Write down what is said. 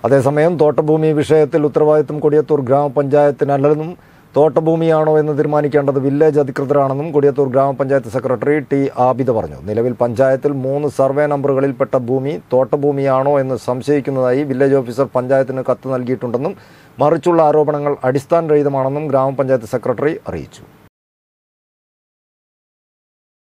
അതേസമയം തോട്ടഭൂമി വിഷയത്തിൽ ഉത്തരവാദിത്തം കൊടിയത്തൂർ ഗ്രാമപഞ്ചായത്തിനല്ലെന്നും തോട്ടഭൂമിയാണോ എന്ന് തീരുമാനിക്കേണ്ടത് വില്ലേജ് അധികൃതരാണെന്നും കൊടിയത്തൂർ ഗ്രാമപഞ്ചായത്ത് സെക്രട്ടറി ടി ആബിദ പറഞ്ഞു. നിലവിൽ പഞ്ചായത്തിൽ 3 സർവേ നമ്പറുകളിൽപ്പെട്ട ഭൂമി തോട്ടഭൂമിയാണോ എന്ന് സംശയിക്കുന്നതായി വില്ലേജ് ഓഫീസർ പഞ്ചായത്തിന് കത്ത് നൽകിയിട്ടുണ്ടെന്നും മറിച്ചുള്ള ആരോപണങ്ങൾ അടിസ്ഥാനരഹിതമാണെന്നും ഗ്രാമപഞ്ചായത്ത് സെക്രട്ടറി അറിയിച്ചു.